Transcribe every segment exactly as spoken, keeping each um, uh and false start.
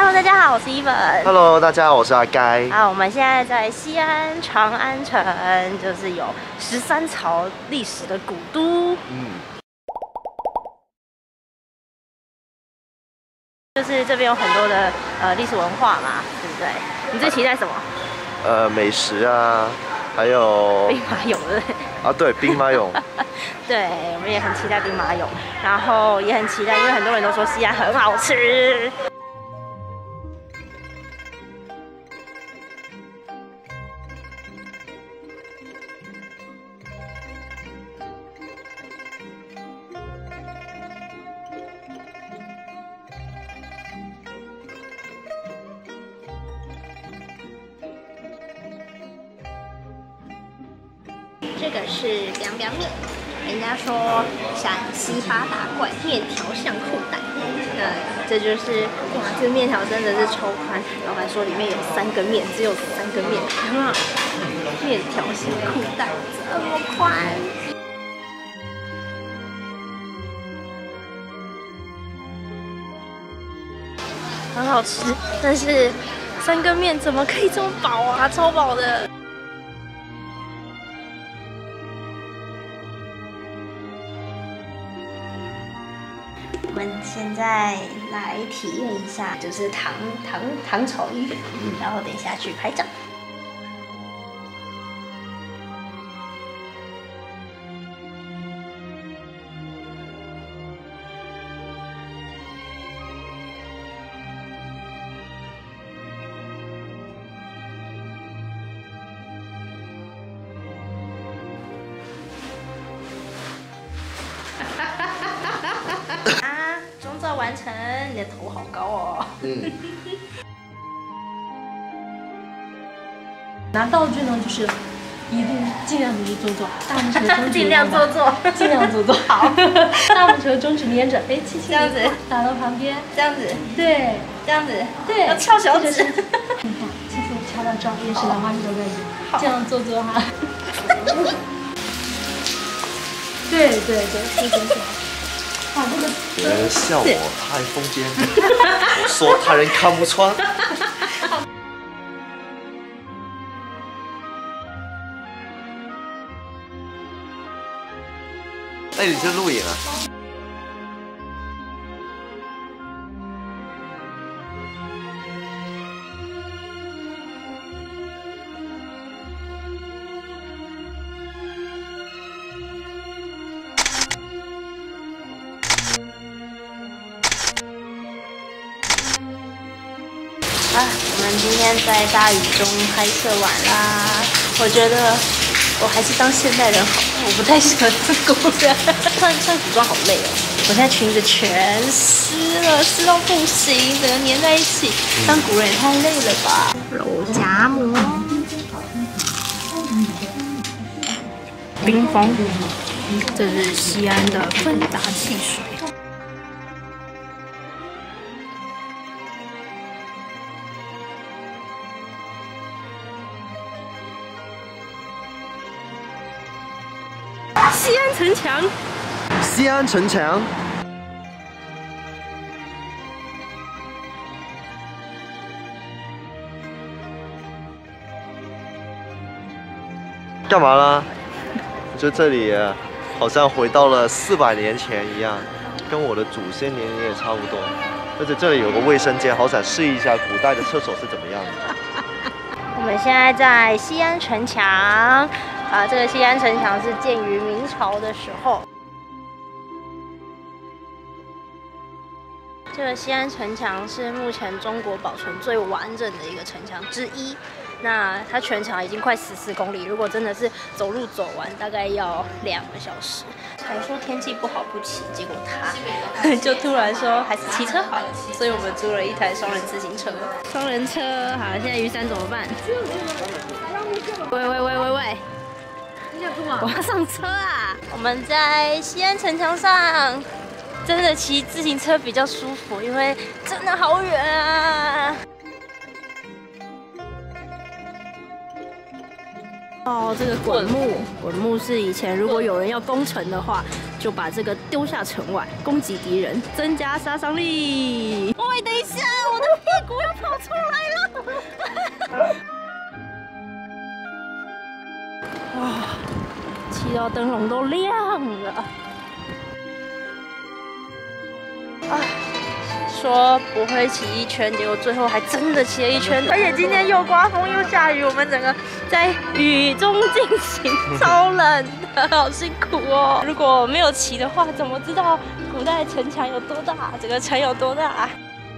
Hello， 大家好，我是伊文。 Hello， 大家好，我是阿该。 啊，我们现在在西安长安城，就是有十三朝历史的古都。嗯。就是这边有很多的呃历史文化嘛，对不对？你最期待什么？ 呃，美食啊，还有兵马俑，对不对？ 啊，对，兵马俑。 对，我们也很期待兵马俑，然后也很期待，因为很多人都说西安很好吃。这个是凉凉面，人家说陕西八大怪，面条像裤带。那这就是哇，这面条真的是超宽。老板说里面有三根面，只有三根面，啊，面条像裤带，这么宽，很好吃。但是三根面怎么可以这么饱啊？超饱的。我们现在来体验一下，就是唐唐唐朝衣，然后等一下去拍照。完成，你的头好高哦。嗯。 拿道具呢，就是一路尽量的去做做，大拇指、中指尽量做做， 尽量做做好。大拇指和中指连着，哎，轻轻这样子打到旁边， 这样子， 对， 这样子， 对， 要翘小指。 很好，轻轻敲到这儿，也是兰花指的位置，这样做做哈。对对对，是是是。哇，这个别人笑我太疯癫，我说他人看不穿。哎，你这录影啊？ 啊，我们今天在大雨中拍摄完啦。我觉得我还是当现代人好，我不太适合当古人。穿穿古装好累哦，我现在裙子全湿了，湿到不行，整个粘在一起。当古人也太累了吧？肉夹馍，冰峰，这是西安的芬达汽水。西安城墙， 西安城墙，干嘛啦？我觉得这里好像回到了四百年前一样，跟我的祖先年龄也差不多。而且这里有个卫生间，好想试一下古代的厕所是怎么样的。 我们现在在西安城墙。啊，这个西安城墙是建于明朝的时候。这个西安城墙是目前中国保存最完整的一个城墙之一。那它全长已经快十四公里，如果真的是走路走完，大概要两个小时。还说天气不好不骑，结果他就突然说还是骑车好了，所以我们租了一台双人自行车。双人车，好，现在雨伞怎么办？喂喂喂喂喂！我要上车啊！我们在西安城墙上，真的骑自行车比较舒服，因为真的好远啊！哦，这个滚木，滚木是以前如果有人要攻城的话，就把这个丢下城外，攻击敌人，增加杀伤力。喂，等一下，我的屁股到灯笼都亮了。啊，说不会骑一圈，结果最后还真的骑了一圈。而且今天又刮风又下雨，我们整个在雨中进行，超冷的，好辛苦哦。如果没有骑的话，怎么知道古代城墙有多大？整个城有多大？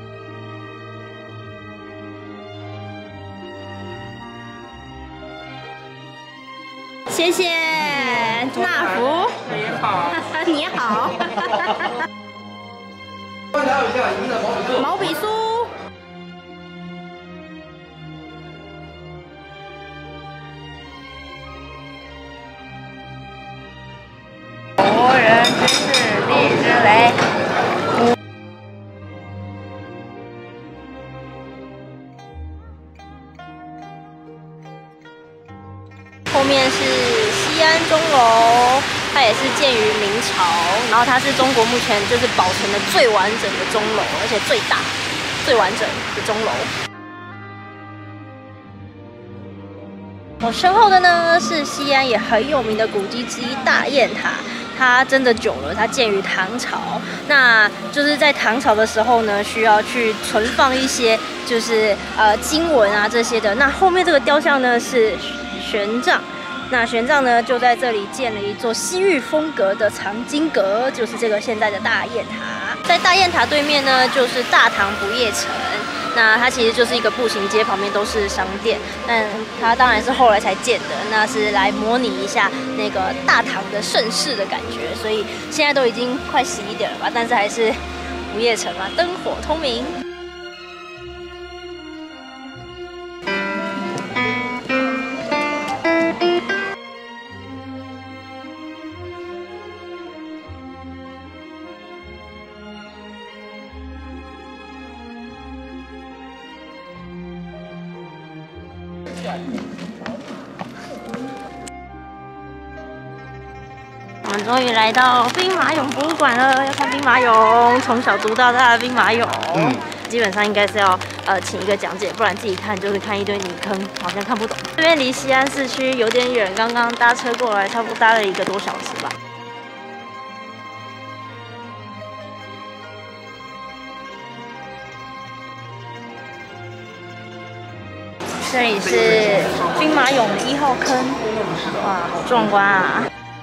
谢谢纳福，你好，你好，毛笔书，国人之事必之为。 后面是西安钟楼，它也是建于明朝，然后它是中国目前就是保存的最完整的钟楼，而且最大、最完整的钟楼。我身后的呢是西安也很有名的古迹之一大雁塔，它真的久了，它建于唐朝，那就是在唐朝的时候呢，需要去存放一些就是呃经文啊这些的。那后面这个雕像呢是。 玄奘，那玄奘呢就在这里建了一座西域风格的藏经阁，就是这个现在的大雁塔。在大雁塔对面呢，就是大唐不夜城。那它其实就是一个步行街，旁边都是商店。但它当然是后来才建的，那是来模拟一下那个大唐的盛世的感觉。所以现在都已经快十一点了吧，但是还是不夜城啊，灯火通明。 我们终于来到兵马俑博物馆了，要看兵马俑，从小读到大的兵马俑。嗯，基本上应该是要呃请一个讲解，不然自己看就是看一堆泥坑，好像看不懂。这边离西安市区有点远，刚刚搭车过来，差不多搭了一个多小时吧。 这里是兵马俑的一号坑，哇，好壮观啊！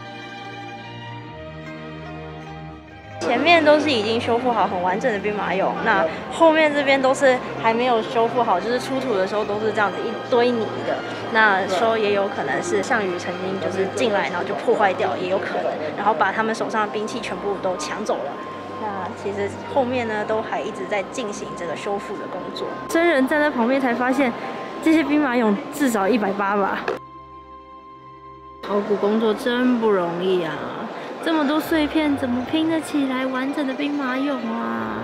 前面都是已经修复好、很完整的兵马俑，那后面这边都是还没有修复好，就是出土的时候都是这样子一堆泥的。那说也有可能是项羽曾经就是进来，然后就破坏掉，也有可能，然后把他们手上的兵器全部都抢走了。 那其实后面呢，都还一直在进行这个修复的工作。真人站在旁边才发现，这些兵马俑至少一百八吧。考古工作真不容易啊！这么多碎片，怎么拼得起来完整的兵马俑啊？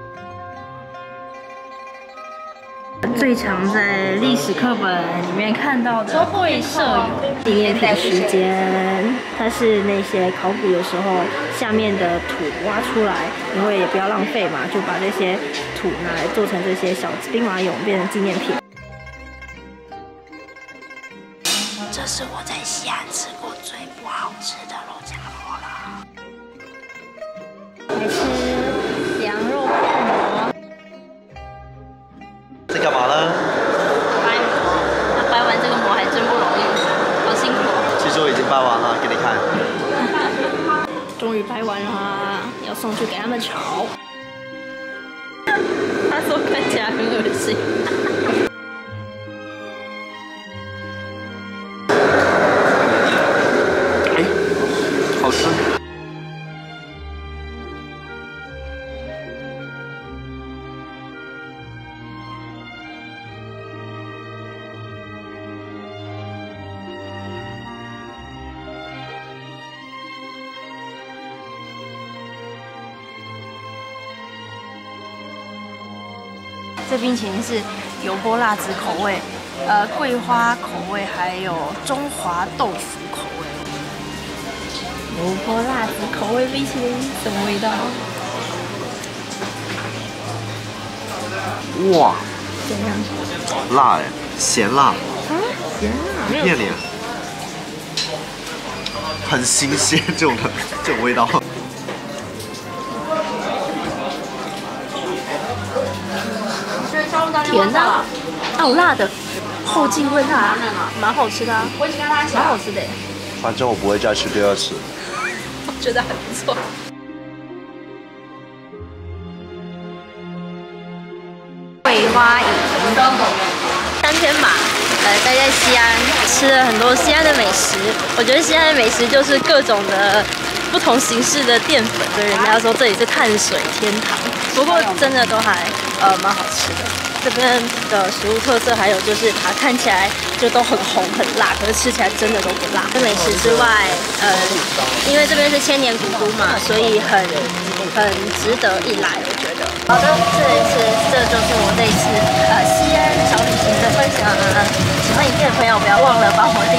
最常在历史课本里面看到的会设有纪念品时间，它是那些考古有时候下面的土挖出来，因为也不要浪费嘛，就把这些土拿来做成这些小兵马俑，变成纪念品。这是我在西安吃过最不好吃的肉夹馍了。来吃羊肉泡馍。 在干嘛呢？ 掰馍，那掰完这个馍还真不容易，好辛苦。 其实我已经掰完了，给你看。 终于掰完了，要送去给他们炒。他说看起来很恶心。 哎，好吃。 这冰淇淋是油泼辣子口味，呃，桂花口味，还有中华豆腐口味。油泼辣子口味冰淇淋什么味道？ 哇， 怎样？ 辣哎，咸辣。 啊，咸辣。 骗你。 很新鲜这种的这种味道。 甜的，还有辣的，后劲会辣，蛮好吃的啊，蛮好吃的耶。 反正我不会再吃第二次。 我觉得还不错。桂花饮，三天吧，呃，待在西安，吃了很多西安的美食。我觉得西安的美食就是各种的不同形式的淀粉，所以人家说这里是碳水天堂。不过真的都还呃蛮好吃的。这边的食物特色还有就是它看起来就都很红很辣，可是吃起来真的都不辣。美食之外，呃，因为这边是千年古都嘛，所以很很值得一来，我觉得。好的，这一次这就是我这一次呃西安小旅行的分享。喜欢影片的朋友不要忘了帮我